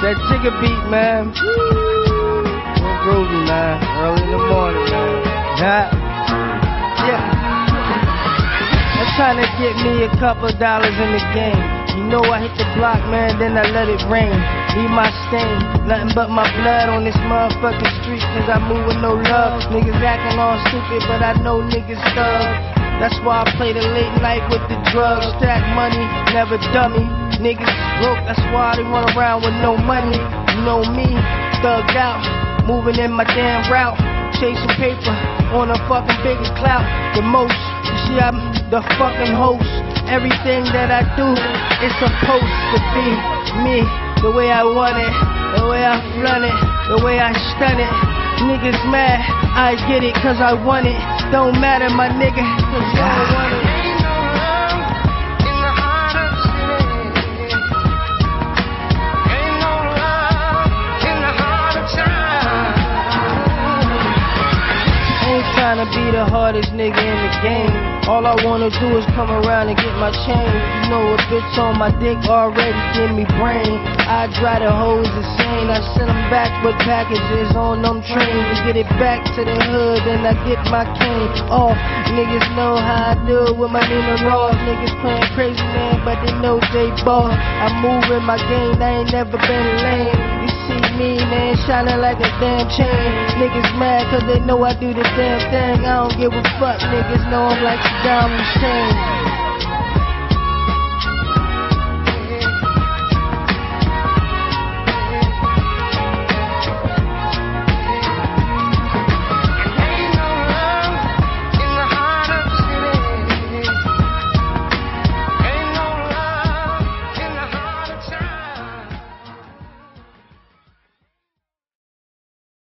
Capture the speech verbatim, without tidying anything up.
That jigger beat, man. Real groovy, man. Early in the morning, man. Yeah. Yeah. I'm trying to get me a couple dollars in the game. You know I hit the block, man, then I let it rain. Leave my stain, nothing but my blood on this motherfucking street. Cause I move with no love. Niggas acting all stupid, but I know niggas thug. That's why I play the late night with the drugs. Stack money, never dummy. Niggas broke, that's why they run around with no money. You know me, thugged out, moving in my damn route. Chasing paper on a fucking bigger clout. The most, you see I'm the fucking host. Everything that I do is supposed to be me. The way I want it, the way I run it, the way I stun it. Niggas mad, I get it cause I want it. Don't matter my nigga, cause I want it. Trying to be the hardest nigga in the game. All I wanna do is come around and get my chain. You know a bitch on my dick already give me brain. I dry the hoes insane. I send them back with packages on them trains to get it back to the hood. Then I get my cane off. Niggas know how I do it with my Nina Ross. Niggas playing crazy, man, but they know they boss. I move in my game, I ain't never been lame. You see me, man, shining like a damn chain. Niggas mad cause they know I do the damn thing. I don't give a fuck, niggas know I'm like Saddam Hussein.